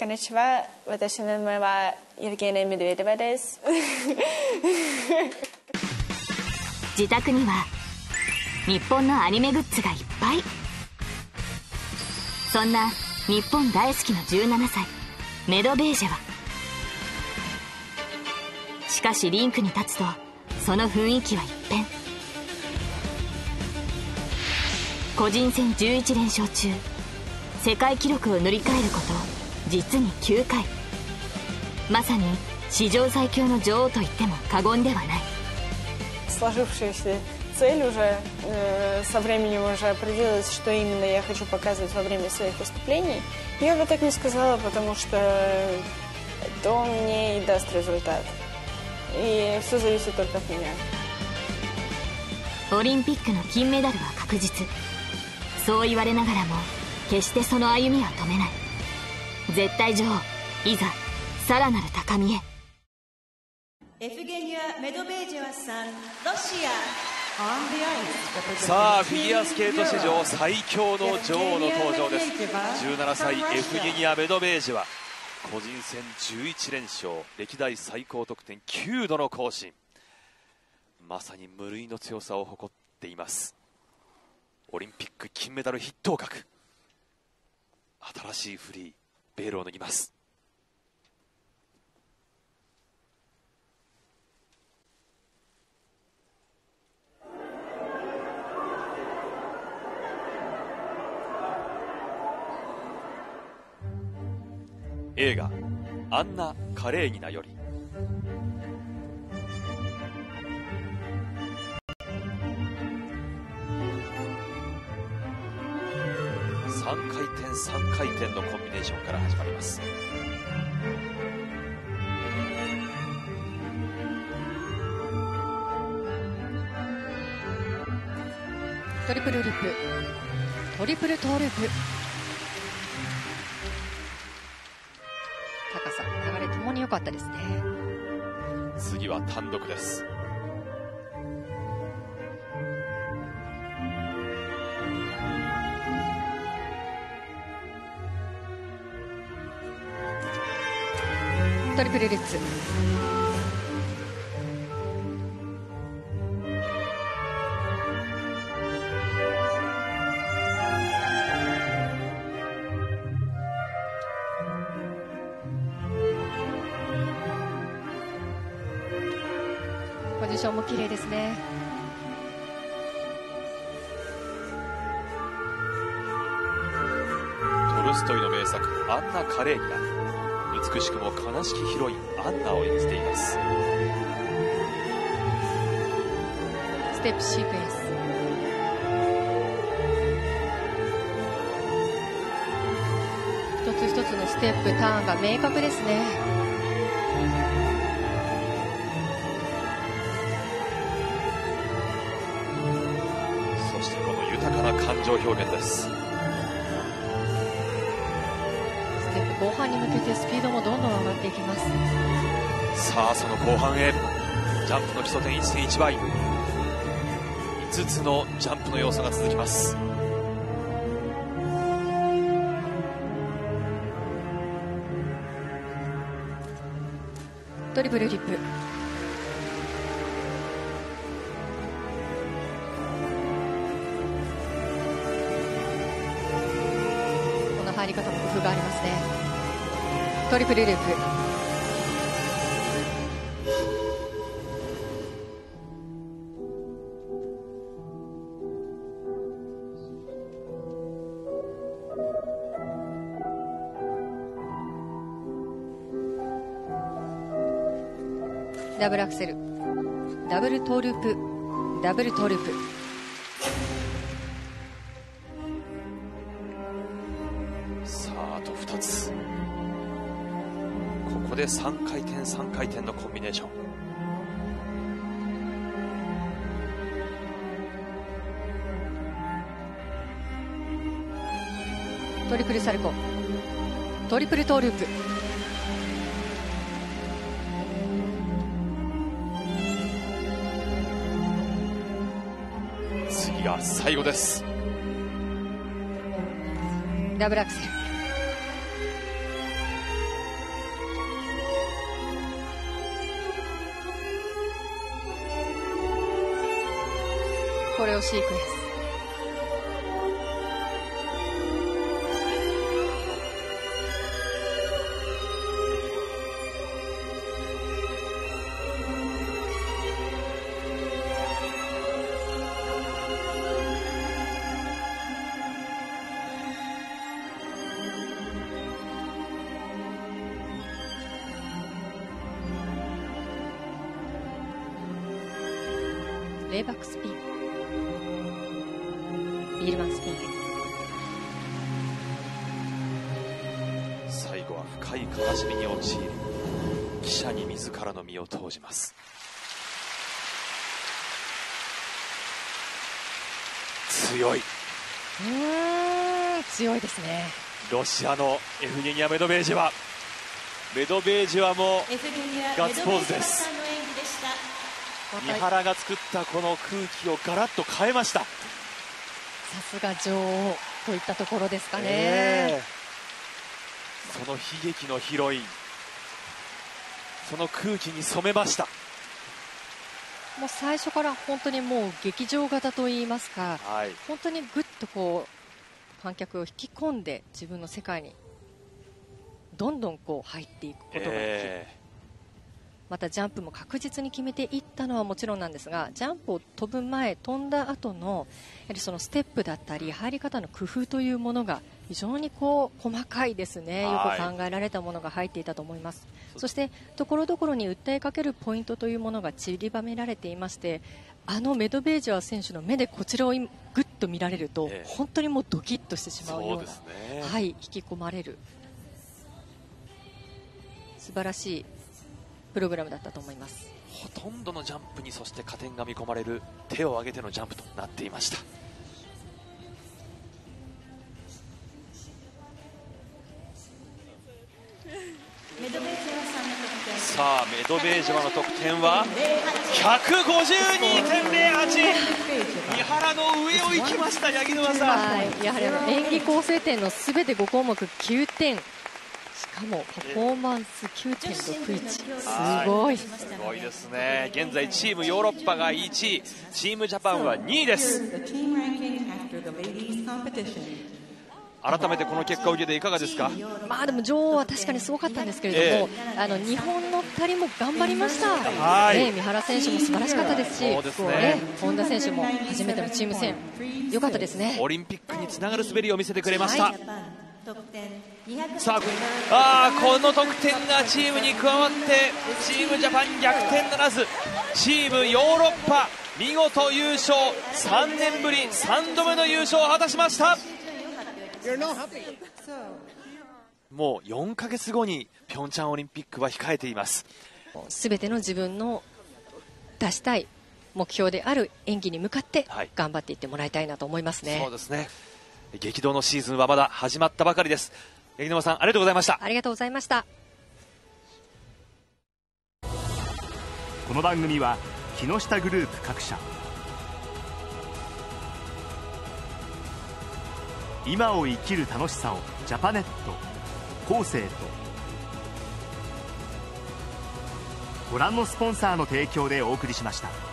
こんにちは。私の名前はユルゲーナ・メドベージェワです。 自宅には日本のアニメグッズがいっぱい。そんな日本大好きの17歳メドベージェワ。しかしリンクに立つとその雰囲気は一変。個人戦11連勝中、世界記録を塗り替えること実に9回。まさに史上最強の女王と言っても過言ではない。 Сложившаяся цель уже со временем уже определилась, что именно я хочу показывать во время своих выступлений. Я бы так не сказала, потому что то мне и даст результат. И все зависит только от меня. オリンピックの金メダルは確実。そう言われながらも決してその歩みは止めない。絶対女王、いざさらなる高みへ。 エフゲニア・メドベージェワさん、ロシア。 さあフィギュアスケート史上最強の女王の登場です。17歳エフゲニア・メドベージェワ、個人戦11連勝、歴代最高得点9度の更新。まさに無類の強さを誇っています。オリンピック金メダル筆頭格。新しいフリー、ベールを脱ぎます。映画「アンナ・カレーニナ」より。3回転3回転のコンビネーションから始まります。 トリプルループ、トリプルトーループ。高さ、流れともに良かったですね。 次は単独です。 トリプルルッツ。ポジションも綺麗ですね。 トルストイの名作「アンナ・カレーニナ」。美しくも悲しきヒロインアンナを演じています。 ステップシークエンス。一つ一つのステップターンが明確ですね。 そしてこの豊かな感情表現です。 後半に向けてスピードもどんどん上がっていきます。 さあその後半へ。ジャンプの基礎点 1.1 倍、5つのジャンプの要素が続きます。 トリプルリップ。この入り方も工夫がありますね。トリプルループ。ダブルアクセル、ダブルトーループ、ダブルトーループ。 さああと2つ。ここで3回転3回転のコンビネーション。 トリプルサルコー、トリプルトーループ。 次が最後です。 ダブルアクセル。 コレオシークエンス。レイバックスピン、ビールマンスピン。 最後は深い悲しみに陥り、汽車に自らの身を投じます。強い。 強いですね。 ロシアのエフゲニア・メドベージェワ。メドベージェワもガッツポーズです。三原が作ったこの空気をガラッと変えました。さすが女王といったところですかね。 その悲劇のヒロイン、その空気に染めました。 もう最初から本当にもう劇場型といいますか、はい、本当にぐっとこう観客を引き込んで自分の世界にどんどんこう入っていくことができる。またジャンプも確実に決めていったのはもちろんなんですが、ジャンプを飛ぶ前、飛んだ後のやはりそのステップだったり入り方の工夫というものが非常にこう細かいですね。よく考えられたものが入っていたと思います。そしてところどころに訴えかけるポイントというものが散りばめられていまして、メドベージェワ選手の目でこちらをぐっと見られると、本当にもうドキッとしてしまうような、はい、引き込まれる素晴らしいプログラムだったと思います。 ほとんどのジャンプにそして加点が見込まれる手を上げてのジャンプとなっていました。さあメドベージェワの得点は 152.08。 三原の上を行きました。八木沼さん、 はい、やはり演技構成点のすべて5項目9点、しかもパフォーマンス 9.61、 すごい、 すごいですね。現在チームヨーロッパが1位、チームジャパンは2位です。改めてこの結果を受けていかがですか？ まあでも女王は確かにすごかったんですけれども、日本の2人も頑張りました。三原選手も素晴らしかったですし、本田選手も初めてのチーム戦良かったですね。 オリンピックにつながる滑りを見せてくれました。さあ、この得点がチームに加わってチームジャパン逆転ならず、チームヨーロッパ見事優勝、3年ぶり3度目の優勝を果たしました。もう4ヶ月後にピョンチャンオリンピックは控えています。 全ての自分の出したい目標である演技に向かって頑張っていってもらいたいなと思いますね。 そうですね。激動のシーズンはまだ始まったばかりです。八木沼さん、ありがとうございました。 ありがとうございました。 この番組は木下グループ各社、今を生きる楽しさをジャパネット、コーセーとご覧のスポンサーの提供でお送りしました。